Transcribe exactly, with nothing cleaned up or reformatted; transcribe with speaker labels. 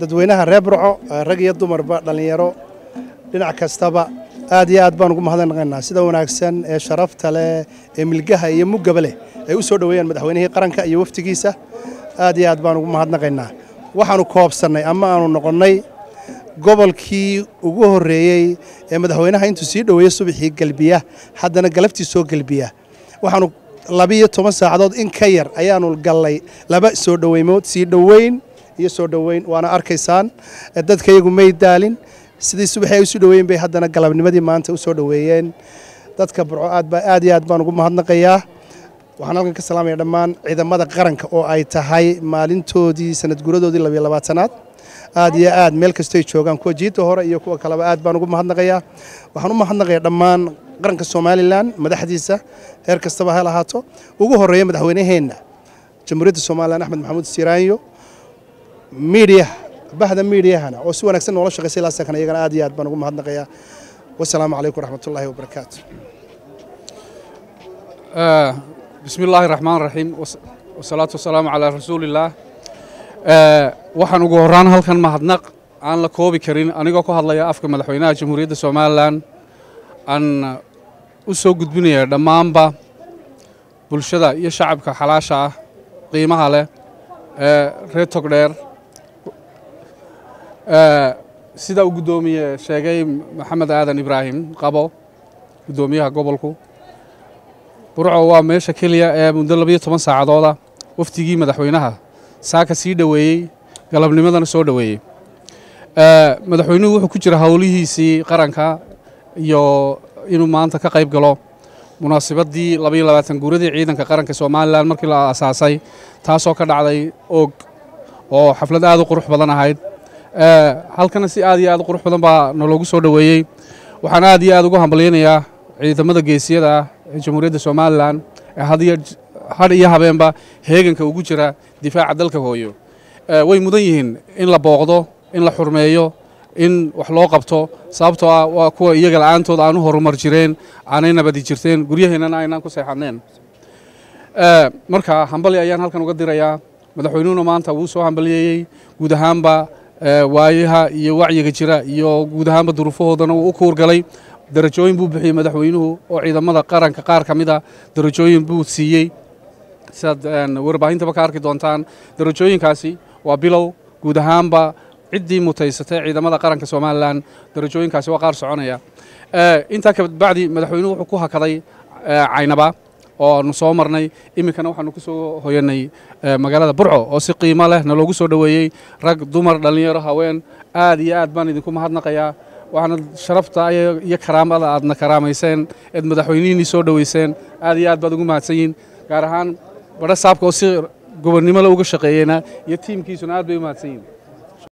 Speaker 1: dadweynaha reer Burco rag iyo dumarba dhalinyaro dhinac kastaba aad iyo aad baan ugu mahadnaqaynaa sida wanaagsan ee sharafta leh ee milgaha iyo mugaba leh ay u soo dhaweeyaan madaxweynihii qaranka iyo waftigiisa aad iyo aad baan ugu mahadnaqaynaa waxaanu koobsanay ama aanu noqonnay gobolkii ugu horeeyay ee madaxweynaha intuu sii dhaweeyay subaxii galbiya haddana galabtii soo galbiya waxaanu laba iyo toban saacadood in ka yar ayaanu galay laba soo dhaweymood sii dhaweyn iyo soo dhaweyn waana arkaysaan dadka iyagu may daalin sidii subaxii ay u soo dhaweeyeen bay haddana galabnimadii maanta u soo dhaweeyeen dadka Burco aad ba aad iyo aad baan ugu mahadnaqayaa waxaan halkan ka salaamayaa dhammaan ciidamada qaranka oo ay tahay maalintoodii sanad guuradoodii laba iyo labaatanaad aad iyo aad meel kastoo ay joogaan kuwa jiita hore iyo kuwa kaleba aad baan ugu mahadnaqayaa waxaan u mahadnaqayaa dhammaan qaranka Soomaaliland madaxdiisa heer kastaba ha lahaato ugu horeeya madaxweynaheena Jamhuuriyadda Soomaaliland Axmed Maxamuud Siiraanyo media bahda media-hana oo si wanaagsan noola shaqeysay la sakan iyagana aad iyo aad baan ugu mahadnaqayaa wassalaamu calaykum waraxmatullaahi wabarakaatuh
Speaker 2: bismillaahi raxmaani raxiim wasalaatu wasalaamu calaa rasuulillaah waxaan ugu horaan halkan mahadnaq aan la koobi karin anigoo ku hadlaya afka madaxweynaha Jamhuuriyadda Soomaaliland aan u soo gudbinaya dhammaanba bulshada iyo shacabka xalaasha ah qiimaha leh ee reer Togdheer sida uu gudoomiye sheegay Maxamed Aadan Ibraahim qabo gudoomiyaha gobolku Burco waa meesha kaliya ee muddo laba iyo toban saacadood waftigii madaxweynaha saaka sii dhaweeyay galabnimadana soo dhaweeyay madaxweynuhu wuxuu ku jira hawlihiisii qaranka iyo inuu maanta ka qayb galo munaasabadii laba iyo labaatan guuradii ciidanka qaranka Soomaaliland markii la aasaasay taasoo ka dhacday og oo xaflad aad u qurux badan ahayd halkana si aad iyo aad u qurux badan baa naloogu soo dhaweeyay waxaan aad iyo aad ugu hambaleynayaa ciidamada geesiyada ah ee Jamhuuriyadda Soomaaliland ee hadiya had iyo habeenba heeganka ugu jira difaaca dalka hooyo way mudan yihiin in la booqdo in la xurmeeyo in wax loo qabto sababtoo ah waa kuwa iyaga la'aantooda aanu horumar jireen aanay nabadi jirteen guryaheennana aynaan ku seexaneen marka hambali ayaan halkan uga dirayaa madaxweynuhuna maanta wuu soo hambaliyey guud ahaanba waayaha iyo wacyiga jira iyo guud ahaanba duruufahoodana uu u kuurgalay darajooyin buu bixiyey madaxweynuhu oo ciidamada qaranka qaar ka mid ah darajooyin buu siiyey sidaad warbaahintaba ka arki doontaan darajooyinkaasi waa bilow guud ahaanba ciddii mutaysatay ciidamada qaranka Soomaaliland darajooyinkaasi waa qaar soconaya intaa ka bacdi madaxweynuhu wuxuu ku hakaday Caynaba oo aanu soo marnay iminkana waxaanu ku soo hoyanay magaalada Burco oo si qiimo leh naloogu soo dhaweeyey rag dumar dhalinyaro haween aad iyo aad baan idinku mahadnaqayaa waxaana sharafta iyo karaamada aadna karaamayseen eed madaxweynihiinii soo dhaweyseen aad iyo aad baad ugu mahadsanyihiin gaar ahaan badha saabka oo si gobonnimo la uga shaqeeyeyna iyo tiimkiisuna aad bay u mahadsanyihiin